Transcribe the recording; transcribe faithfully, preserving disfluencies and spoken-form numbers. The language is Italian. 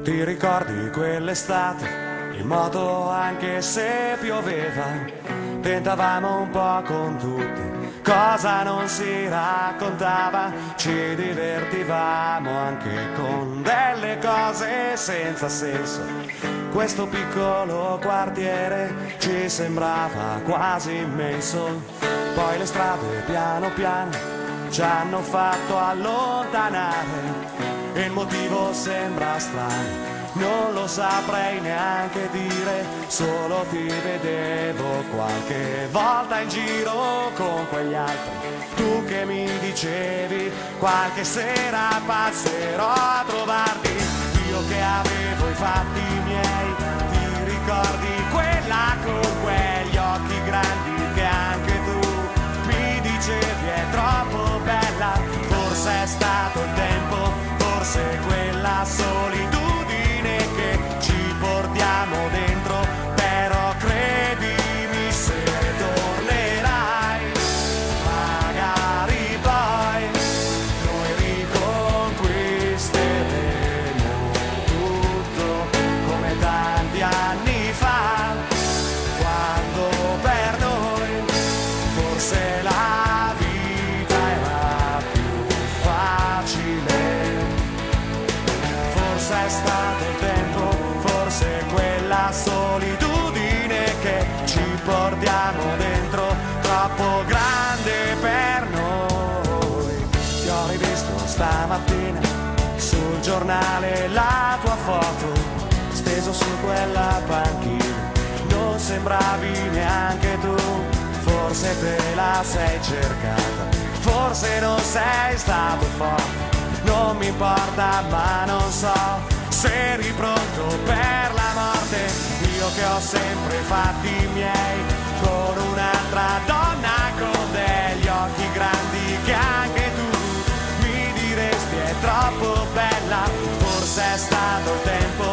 Ti ricordi quell'estate, in moto anche se pioveva, tentavamo un po' con tutti, cosa non si raccontava, ci divertivamo anche con delle cose senza senso. Questo piccolo quartiere ci sembrava quasi immenso, poi le strade piano piano ci hanno fatto allontanare. Il motivo sembra strano, non lo saprei neanche dire, solo ti vedevo qualche volta in giro con quegli altri. Tu che mi dicevi qualche sera passerò a trovarti, io che avevo i fatti miei. Ti ricordi quella con quegli occhi grandi che anche tu mi dicevi è troppo bella? Forse è stato il tempo, forse quella solitudine che ci portiamo dentro, però credimi se tornerai, magari poi noi riconquisteremo tutto come tanti anni fa, quando per noi forse la vita era più facile. Forse è stato il tempo, forse quella solitudine che ci portiamo dentro, troppo grande per noi. Ti ho rivisto stamattina sul giornale, la tua foto steso su quella panchina, non sembravi neanche tu, forse te la sei cercata, forse non sei stato forte. Non mi importa, ma non so se eri pronto per la morte. Io che ho sempre fatti miei con un'altra donna con degli occhi grandi che anche tu mi diresti è troppo bella. Forse è stato il tempo,